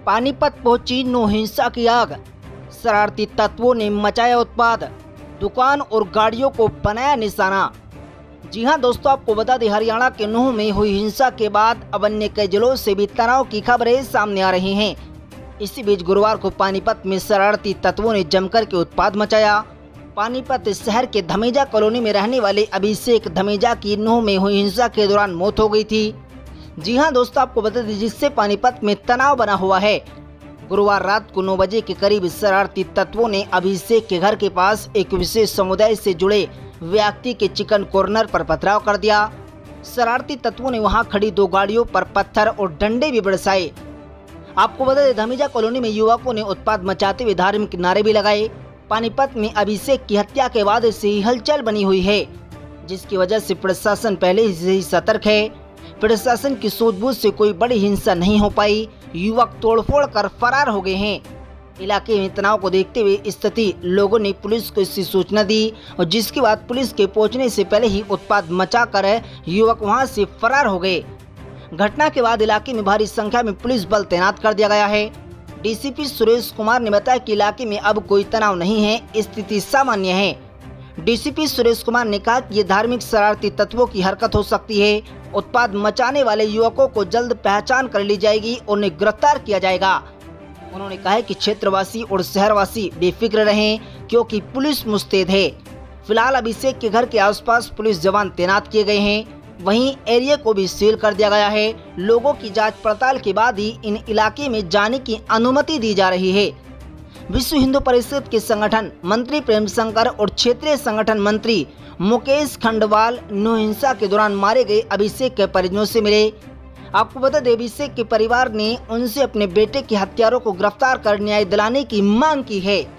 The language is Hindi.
पानीपत पहुंची नो हिंसा की आग। शरारती तत्वों ने मचाया उत्पाद, दुकान और गाड़ियों को बनाया निशाना। जी हां दोस्तों, आपको बता दें हरियाणा के नूंह में हुई हिंसा के बाद अब अन्य कई जिलों से भी तनाव की खबरें सामने आ रही हैं। इसी बीच गुरुवार को पानीपत में शरारती तत्वों ने जमकर के उत्पाद मचाया। पानीपत शहर के धमेजा कॉलोनी में रहने वाले अभिषेक धमेजा की नूंह में हुई हिंसा के दौरान मौत हो गई थी। जी हां दोस्तों, आपको बता दें जिससे पानीपत में तनाव बना हुआ है। गुरुवार रात को 9 बजे के करीब शरारती तत्वों ने अभिषेक के घर के पास एक विशेष समुदाय से जुड़े व्यक्ति के चिकन कॉर्नर पर पथराव कर दिया। शरारती तत्वों ने वहां खड़ी 2 गाड़ियों पर पत्थर और डंडे भी बरसाए। आपको बता दें धमेजा कॉलोनी में युवकों ने उत्पाद मचाते हुए धार्मिक नारे भी लगाए। पानीपत में अभिषेक की हत्या के बाद से ही हलचल बनी हुई है, जिसकी वजह से प्रशासन पहले से ही सतर्क है। प्रशासन की सूझबूझ से कोई बड़ी हिंसा नहीं हो पाई। युवक तोड़फोड़ कर फरार हो गए हैं। इलाके में तनाव को देखते हुए स्थिति लोगों ने पुलिस को इसकी सूचना दी और जिसके बाद पुलिस के पहुंचने से पहले ही उत्पाद मचाकर युवक वहां से फरार हो गए। घटना के बाद इलाके में भारी संख्या में पुलिस बल तैनात कर दिया गया है। डीसीपी सुरेश कुमार ने बताया कि इलाके में अब कोई तनाव नहीं है, स्थिति सामान्य है। डीसीपी सुरेश कुमार ने कहा कि ये धार्मिक शरारती तत्वों की हरकत हो सकती है। उत्पाद मचाने वाले युवकों को जल्द पहचान कर ली जाएगी और उन्हें गिरफ्तार किया जाएगा। उन्होंने कहा है कि क्षेत्रवासी और शहरवासी बेफिक्र रहें क्योंकि पुलिस मुस्तैद है। फिलहाल अभिषेक के घर के आसपास पुलिस जवान तैनात किए गए हैं। वहीं एरिया को भी सील कर दिया गया है। लोगों की जांच पड़ताल के बाद ही इन इलाके में जाने की अनुमति दी जा रही है। विश्व हिंदू परिषद के संगठन मंत्री प्रेम शंकर और क्षेत्रीय संगठन मंत्री मुकेश खंडवाल नो हिंसा के दौरान मारे गए अभिषेक के परिजनों से मिले। आपको बता दें अभिषेक के परिवार ने उनसे अपने बेटे के हत्यारों को गिरफ्तार कर न्याय दिलाने की मांग की है।